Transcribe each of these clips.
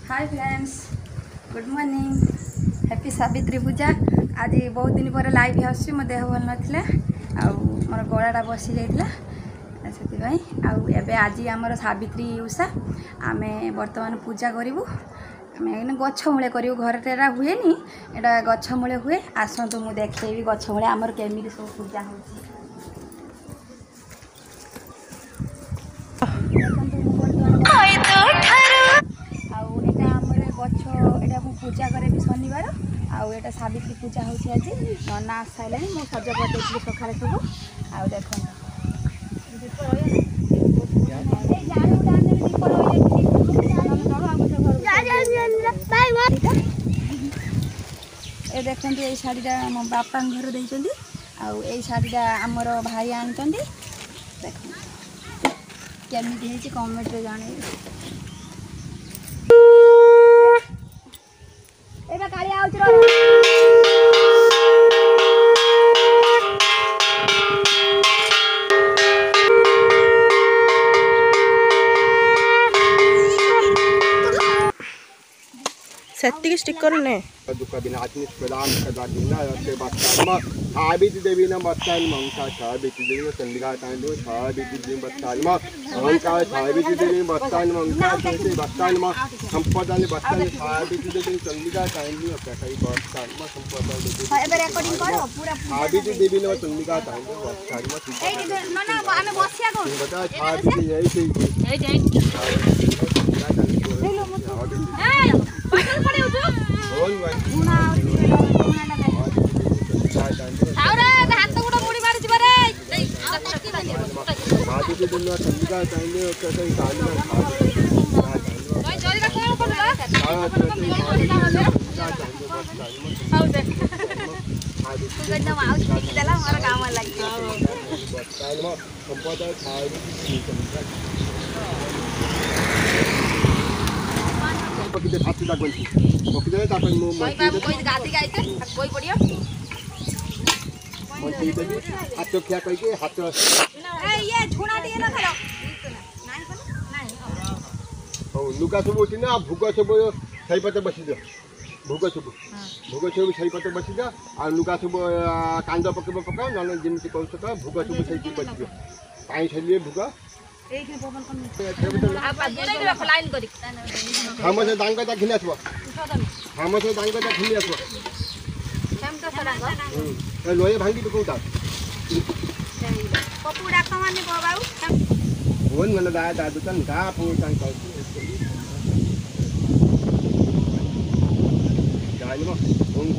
हाय friends, good morning, happy Savitri Puja. आज बहुत दिन पर लाइव आसुची। मो देह भल नाला मोर गलाटा बसी जाइला से आज आमर सावित्री उषा आम बर्तमान पूजा करूँ। आम गछ मूले करूँ, घर टेरा हुए नी एटा गछ मूले हुए। आसतु मुझे देखी गछ मूले आमर केमी सब पूजा हो। गछ एटा पूजा करे शनिवार आटा सावित्री पूजा होची। आज नना आस सारे मुझे सज कर सकाଳେ सब आ देख ए देखते ये शाढ़ीटा मो बापा घर देइचंदी आ शाढ़ीटा आमर भाई आनी देख केमी कमेंट रे जाने। सेत्ती स्टिकर ने सावित्री देवी बत्तान मंसा सावित्री देवी चंडिका तांडव सावित्री देवी बत्तान अहंकार सावित्री देवी बत्तान मंसा बत्तान संपदान बत्तान सावित्री देवी चंडिका तांडव कई बत्तान संपदा सावित्री देवी चंडिका तांडव लुगा सब उठी ना भोग सब सही पते बसी दियो। भोग सब सही पते बसी दियो आ लुगा सब कांद पकेब पका न जमी कौश भोग सब सही बसी दियो। पाई छलिए भोग हम से दांगटा घिन आसब हम से दांगटा घिन आसब लोहे भांगी तो कौटा वन मन दा दा दुकान दा पु कान का जाई म फोन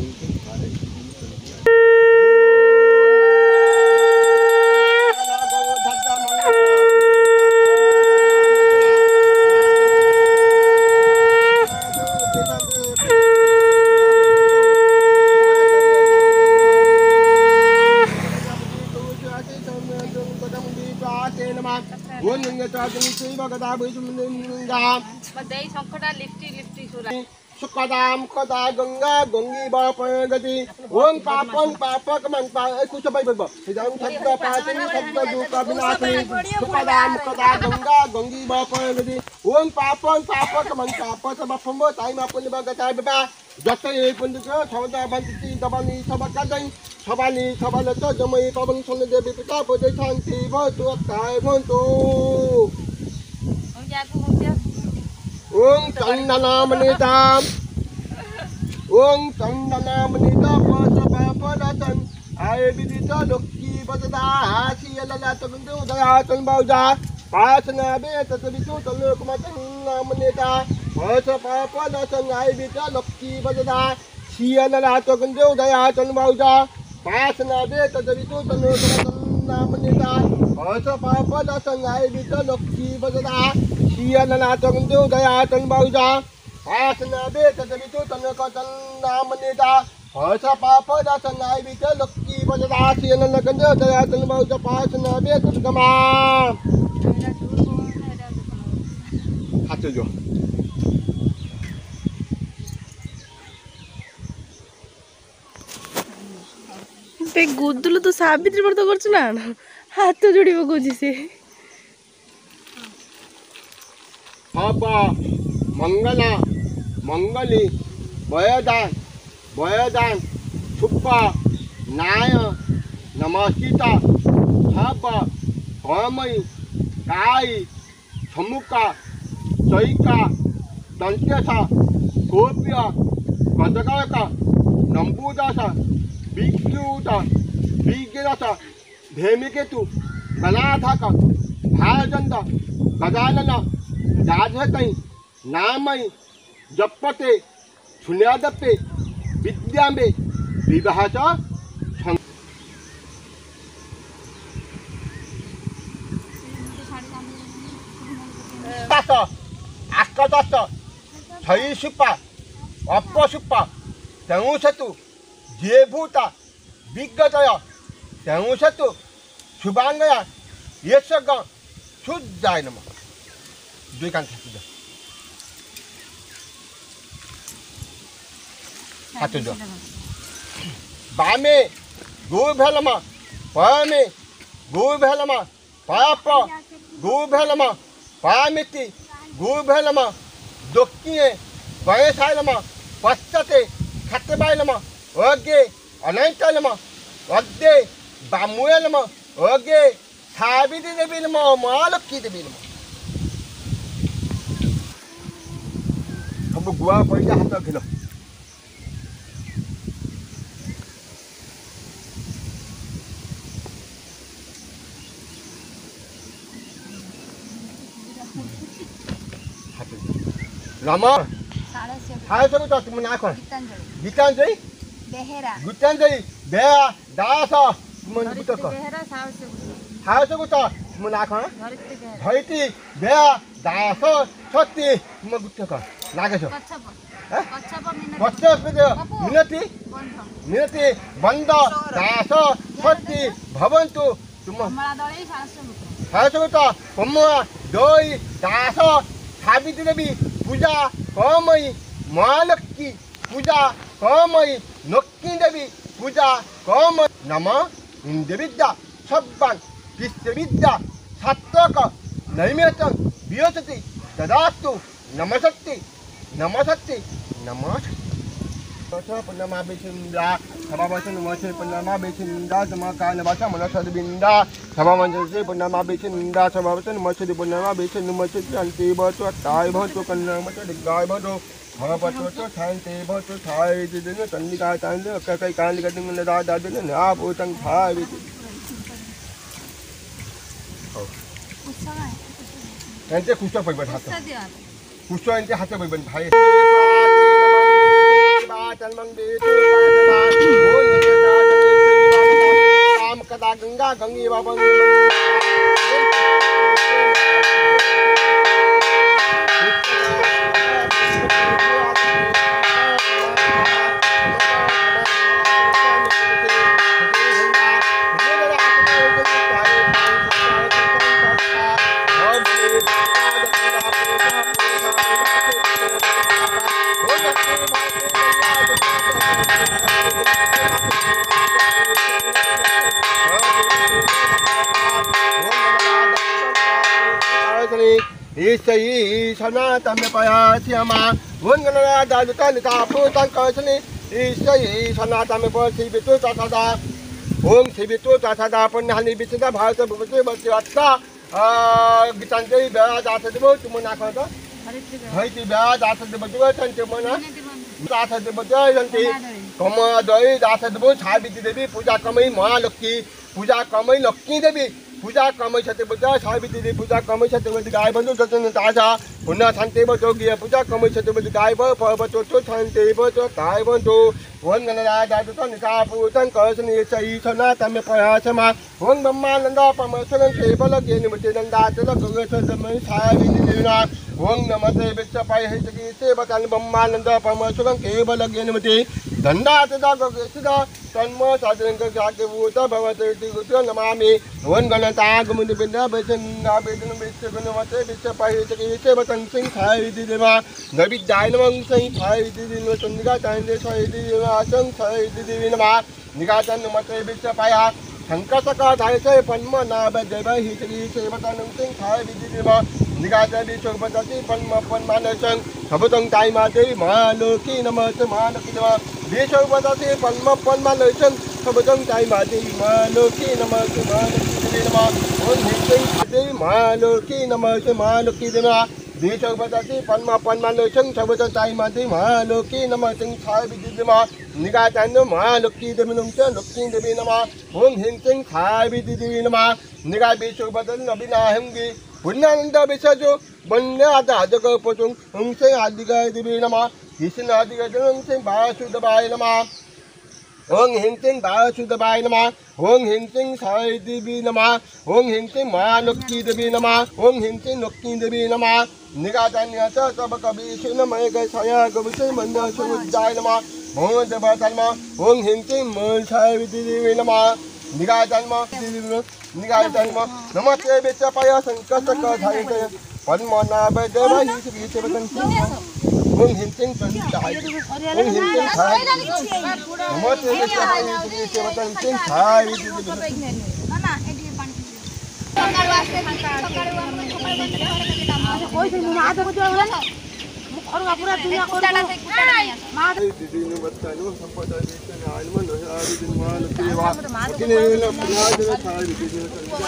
सुखदाम खदा गंगा गंगी बापगति ओम पापन पापक मन कुछ भाई बब जाऊं शब्द पाचनी शब्द दुख विनाशनी सुखदाम खदा गंगा गंगी बापगति ओम पापन पापक मन पाप सब फंबो ताई मापन बगता बबा जत ए पुंज को सौदा बंती दबानी सब कदई सबानी सबाल तो जमई पवन सन देवी पिता पदे शांति भतो काय भतो ओम चंदनामनिताम ओम चंदनामनिता पदपदन आय विदित लक्की बददा हासी लला तंदु दया तंबौजा पासना बे ततबितु तलोकमतन नामनिता पदपदन आय विदित लक्की बददा सिया लला तंदु दया तंबौजा पासना बे ततबितु तलोकमतन नामनिता पदपदन आय विदित लक्की बददा सिया लला तंदु दया तंबौजा आसना बे ततबितु तलोकमतन नामनिता हर्ष पाप दसन आई बिच लक्की बजदा सियन लगंद दया तंबौजा पासना बे ततगमा हाथ जो पे गुदुलु तो सावित्री व्रत करछ ना हाथ जोड़ी पकोछि से पापा मंगला मंगली वयदान सुप नाय नमस्कृता छप कमई काई समुका चैका दंत्यस गोप्य गजकरक नंबूदस विक्यूत विगिरस धेमिकेतु गणाधक भाजंद गजानन जाधकई नामई जपते सुन्यादपे विद्याम्बे विवाह च आकदस छईसुपा अपसुपा तेणुसेतु जेभूता विज्ञतय तेणुसेतु शुभांगया यशग शुद्धाय नमः द्विकांत हाथ दो बामे गोभेलमा पामे गोभेलमा पाप गोभेलमा पामिति गोभेलमा दोक्किए वयसायलमा पश्चते खत्बायलमा ओगे अनंतलमा अद्दे बामुयलमा ओगे साबिदी देवीलमा मालक्की देवीलमा सब गुआ पैसा हाथ खिलो रामा हाय सब तो तुम ना कर गीतांजलि गीतांजलि बेया दास तुम बुत कर हाय सब तो तुम ना कर धैती बेया दास सती तुम बुत कर लागे छ पचास मिनति मिनति बंद दास सती भवन्तु तुम हाय सब तो पम्मा दोई दास सावित्री देवी पूजा कमई महालक्ष्मी पूजा कमई नक्की देवी पूजा कमई नम इंद्र विद्या सब्बान कृष्ण विद्या सात्वक नैमिषं वियसति तदास्तु नमस्ते नमस्ते नमस्ते पुन्नमा बेचिंदा सभावचन मसे पुन्नमा बेचिंदा समकाल भाषा मनसद बिंदा सभावचन पुन्नमा बेचिंदा सभावचन मसे पुन्नमा बेचिन मसे शांति भतो ताय भतो कन्ना मसे गाय भतो भवतो तो शांति भतो थाय दिन चंडिका चांद कई काल गदिन दा दादन ना भूतं थाय एंते कुछ तो पइबा हाथ कुछ तो एंते हाथ पइबन भाई राम कदा गंगा गंगी बाबा ईसई सनातन पयास्यमा वंगना दादुता निता पुतं कसनि ईसई सनातन पसी बितु तथा ओम शिबितु तथा पुण्यहानि बिचदा भारत भुवते बच्चा गीतांजलि बेया दास देव तुम ना कर दो हईति बेया दास देव जो संते मना दास देव जो संते कम दई दास देव सावित्री देवी पूजा कमई महालक्ष्मी पूजा कमई लक्ष्मी देवी पूजा कमई छते बजा सावित्री देवी पूजा कमई छते बजा गाय बंधु दर्शन ताजा पुण्य शांति बजो गिया पूजा कमई छते बजा गाय बजो तो शांति बजो गाय बंधु वन गणना दादु तो निका पुतं कसनि सई सनातन में प्रयासमा वन ब्रह्मानंद परमेश्वरं केवल ज्ञान मुते नंदा चल गगस समय सावित्री देवीना वन नमते विच्चपाय है सकी से बतन ब्रह्मानंद परमेश्वरं केवल ज्ञान मुते दंडा तदा गगसदा तन्म साधन जाके भूत भवते गुत्र नमामि वन गणता गमुनि बिंदा बेचंगा बेदन बेच गणमते विच्चपाय है सकी से बतन सिंह सावित्री देवा नविद्याय नमः सिंह सावित्री देवी चंडिका चांदे सावित्री देवा आसं सावित्री देवी नमः निगाचन नमते विच्चपाया शंकर सका धायसे पन्म नाभ देव ही श्री सेवतन सिंह सावित्री देवा निगाचा विश्वपति पद्मपन्मानसं सबतं ताइमाते महालोकी नमस्ते महालोकी नमः विश्वपति पद्मपन्मानसं सबतं ताइमाते महालोकी नमस्ते महालोकी नमः ओम ह्रीं महालोकी नमस्ते महालोकी नमः विश्वपति पद्मपन्मानसं सबतं ताइमाते महालोकी नमस्ते छाविद्युत नमः निगाचान्य महालोकी देवी नमः लक्ष्मी देवी नमः ओम ह्रीं छाविद्युत देवी नमः निगा विश्वपति नवीनाहंगी पुण्यानंद विसर्जो वन्य आजग पचुं हंसे आदिगाय देवी नमः कृष्ण आदिगाय हंसे वासुदेवाय नमः ओं हिंसिं वासुदेवाय नमः ओं हिंसिं साई देवी नमः ओं हिंसिं महालक्ष्मी देवी नमः ओं हिंसिं लक्ष्मी देवी नमः निगाचान्य सब कवि सुनमय गया गविसे मंद सुजाय नमः भो देवा नमः ओं हिंसिं साई देवी नमः निगाचान्य निगाचान्य नमस्ते विचपाय संकटक धारिते पद्मनाभ देव ही विचवतं ओं हिंसिं संताय ओं हिंसिं थाय नमस्ते विचपाय विचवतं सिंह थाय ना एडी पानी सकाळ वाजते सकाळ कोई नहीं आधा को जो ना और पूरा दुनिया को मां दीदी ने बताया संपदा देशन आलमन आदि दिनवाल केवा किने न पुनाजन थाय दीदी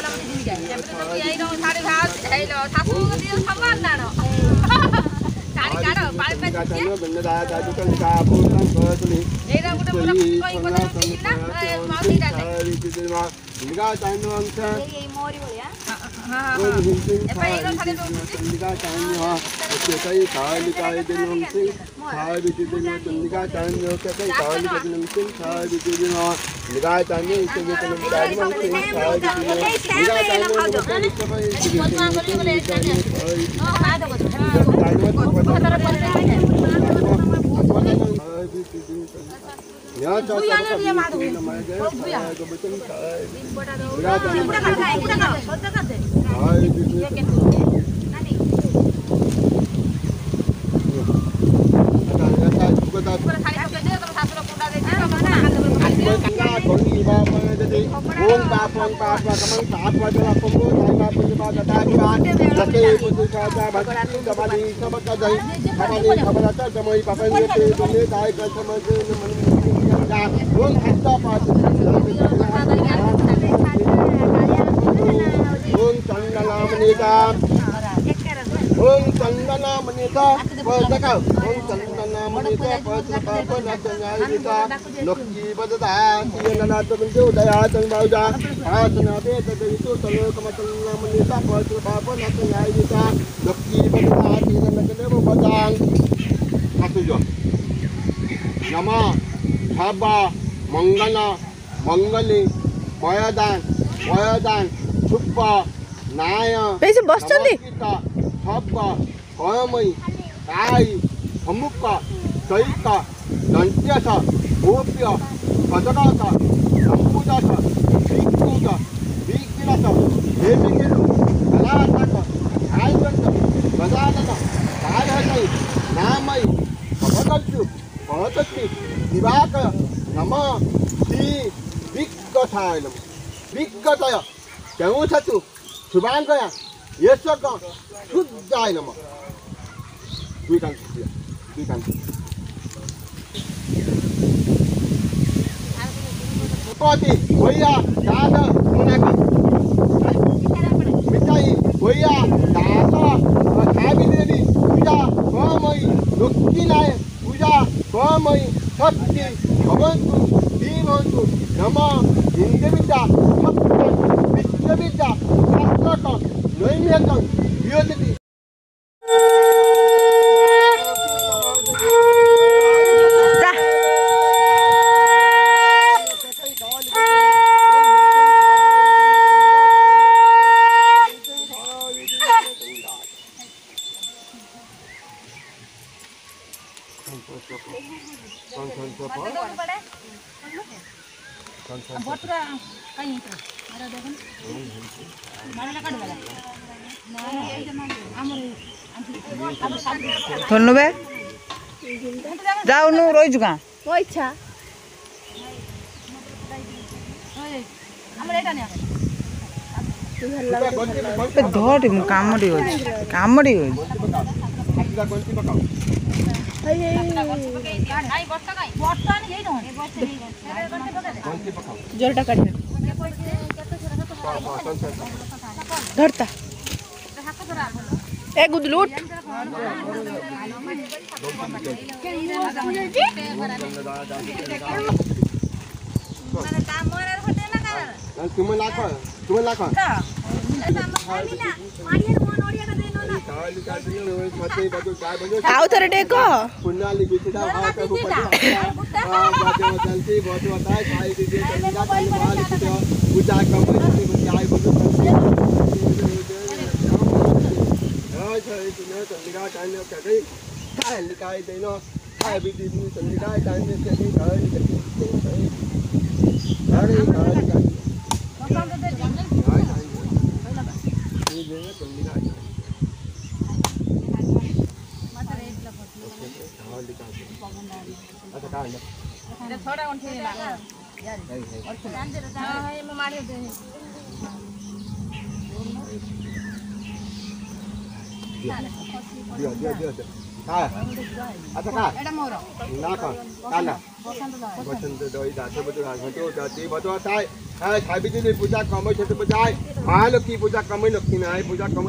ओम चंदना मनीता पदका ओम चंदना मनीता पदका पदका लक्ष्मी बददा तीनना तबंजो दया तंबाउजा आसना बे तदवितो तलो कमचंदना मनीता पदका पदका लक्ष्मी बददा तीनना कदेव बदान आसुजो नमा भाबा मंगला मंगली वयदान सुप्पा नाय बेसी बस्छन्ती सबका कमई काई सम्मुख दैक दन्त्यस गोप्य पदकास सम्पूदस विकृत विकिलस देविकिल कलातक आयवंत गजानन कालहै नामई भवकल्सु भवतस्ति दिवाकर नम श्री विक्कथाय नम विक्कतय केउछतु शुभांगया यशक शुद्धाय नमः पति भैया दादा मुनाका मिठाई भैया दादा खाबी देवी पूजा स्वमयी लक्ष्मी नाय पूजा स्वमयी शक्ति भवन्तु दीवन्तु नमः हिंदविद्या विश्वविद्या शास्त्रक नैम्यकं वियोजति थोन्नु बे जाउनु रोइजु का पैसा ଆମର ଏଟା ନିଅ ଧରି ମୁଁ କାମୁଡ଼ି ଅଛି କାମୁଡ଼ି ଅଛି ଜଲଟା କାଢି ଧରତା ए गुदलू उठ तुम्हें लाखो आउ थरे टेक पुन्नाली बिछड़ा भाव का पूजा पूजा कम महालक्ष्मी पूजा कम लक्ष्मी नाय पूजा कम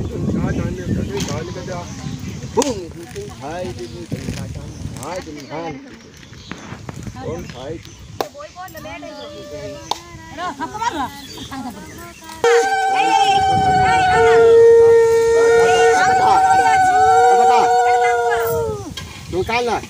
दुकान ना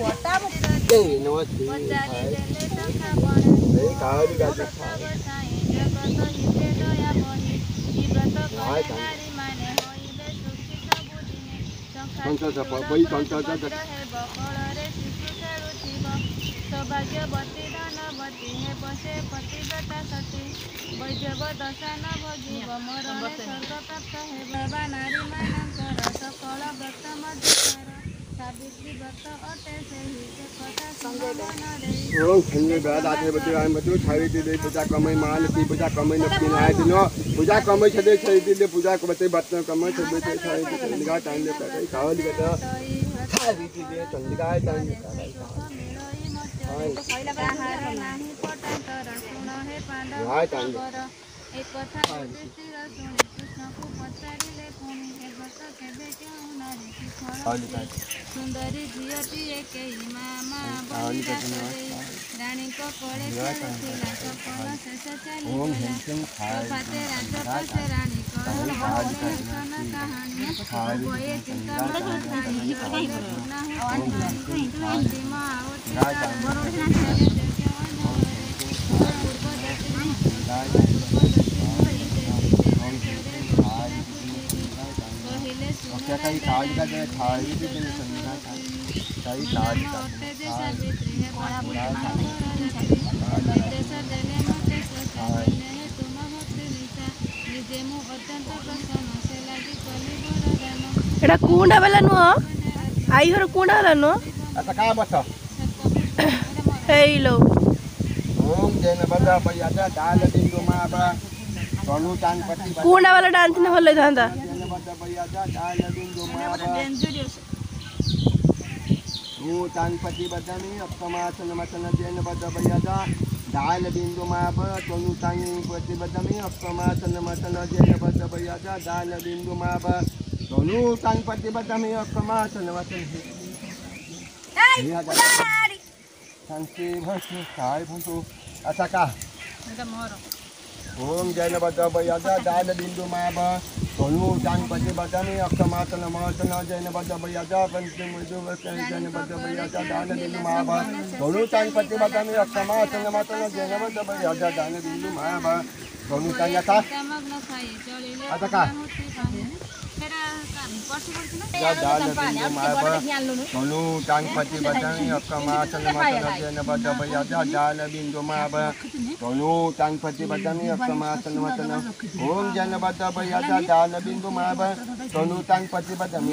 सौभाग्यवती धनवती हे बसे पतिव्रता सती वैजव दशान भोगिव मरण स्वर्ग प्राप्त हे बाबा नारी मानकर सकल व्रत मधुकर सावित्री व्रत अटे से ही कथा सुमन रे ओम धन्यवाद आते बतुरान बतु छावी दे पूजा कमई महालक्ष्मी पूजा कमई लक्ष्मी नाय दिनो पूजा कमई छदे छई दे पूजा को बते बत कमई छदे छई दे निगाह टाइम ले करे खावली कटा छावी दे चंदिगा टाइम ले नाही पटांतर सुन हे पांडव एक कथा युधिष्ठिर सुनि कृष्ण को पचारिले पुनि हे व्रत केबे केउ नारी की फल सुंदरी झियटी एकेई मामा बलिदास रानी को कोले खेलथिला सकल शेष चलिगला प्रभाते राजपसे रानी को सन कहानी बोए चिंता मथानी न हे अंतिम आवती कई काज का दे थाई भी दिन संगा कई काज का एटा कुंडा वाला नुह आई हर कुंडा वाला नुह अच्छा का बस हेलो ओम जैन बदा पयादा दाल दिंदु माबा सोनू चांद पट्टी कुंडा वाला डांस ने भले थांदा तानपति बदमी अक्षमासन मसन जैन बद बयादा दाल बिंदु माब तनु तानपति बदमी अक्षमासन मसन जैन बद बयादा दाल बिंदु माब तनु तानपति बदमी अक्षमासन मसन शांति भसु साई भसु अच्छा का ओम जैन बद बयादा दाल बिंदु माब तनु तानपति बदमी अक्षमासन मसन जैन बद बयादा पंचम जैन बद बयादा दाल बिंदु माब तनु तानपति बदमी अक्षमासन मसन जैन बद बयादा दाल बिंदु माब तनु तानता अच्छा का दाल बिंदु माब तनु तानपति बदमी अक्षमासन मसन जैन बद बयादा दाल बिंदु माब तनु तानपति बदमी अक्षमासन मसन ओम जैन बद बयादा दाल बिंदु माब तनु तानपति बदमी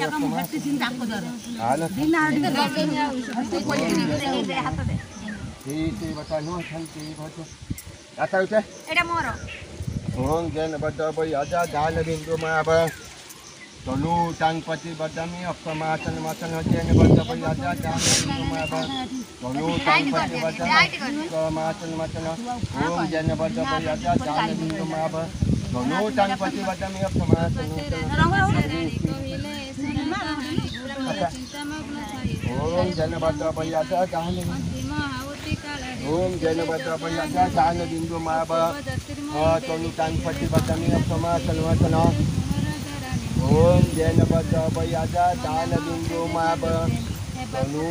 अक्षमासन ओम जैन बद्ध आजा दान बिंदु माब तनु टांगपति बदमी अपमाचन माचन जैन बद्ध आजा दान बिंदु माब तनु टांगपति बदमी अपमाचन माचन ओम जैन बद्ध आजा दान बिंदु माब तनु टांगपति बदमी अपमाचन ओम जैन बद्ध आजा दान ओम जैन बद्ध आजा दान बिंदु माब तनु टांगपति बदमी अपमाचन माचन ओम जैन बद्ध आजा दान बिंदु माब तनु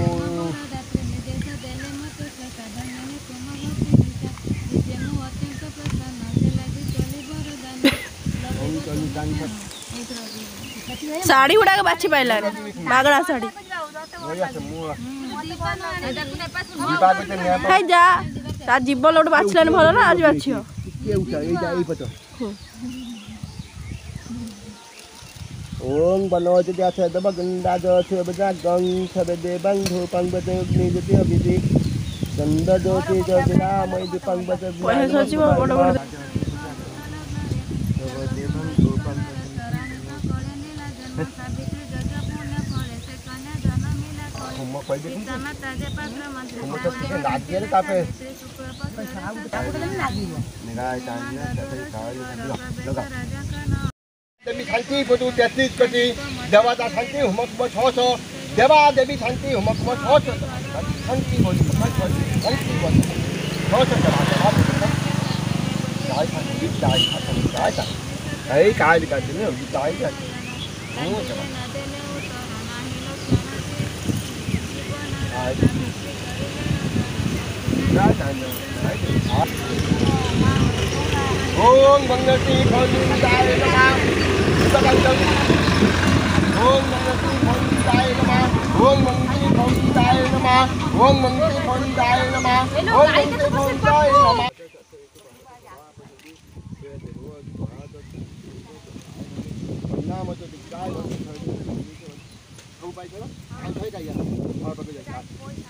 शाढ़ी गुड़ाक बाछी पाइला मागड़ा शाढ़ी हाय जा ता जीव लोट बाछलान भलो ना आज बाछियो ओम बनोज जाथ दब गंगा जोथ बजा गंग छबे देवं धूपं बजे अग्नि ज्योति अभिदि गंध ज्योति ज्योतिरा मय दीपं बजे पहे सचिव बड़ बड़ देवं धूपं हम कोई देखि हम तो के लाग गेल तापे मेरा जानिया तते काल लगा देवी शांति पटु 33 कोटी देवता शांति हुमक म 600 देवा देवी शांति हुमक म 600 शांति बोली शांति बोली 600 đại thành biết đại thành đại thành đấy cái đi cái nữa bị đại cái đúng rồi các bạn đại thành đại ôn bằng nước đi thôi đại nó mà ta đang chân ôn bằng nước đi thôi đại nó mà ôn bằng đi thôi đại nó mà ôn bằng đi thôi đại nó mà ôn bằng đi thôi đại nó mà Nam cho được cái không bay nữa anh thấy đây à thôi bây giờ chạy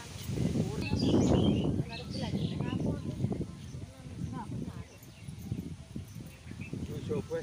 show quay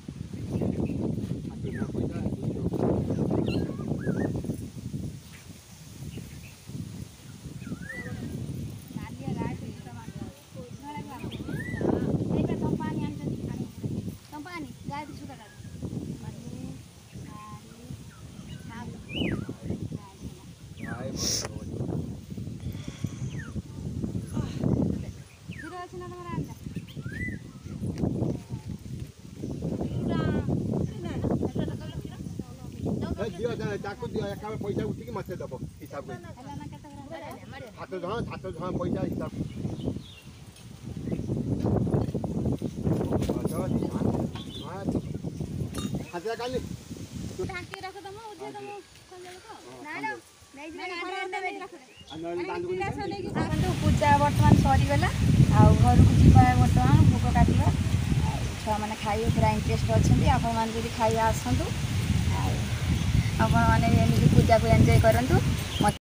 자꾸 약간 पैसा उठिକି मते दबो हिसाब कर हाथ जहाँ पैसा हिसाब हाथ काली ढांकी रख दमो उजे दमो नालो पूजा बर्तमान सरीगला आउ घर को जीवा बर्तमान भोग काटिया छुआ मैंने खाइए पूरा इंटरेस्ट अच्छा आपण मैंने खाई आसतु आपण मैंने पूजा को एंजॉय करूँ।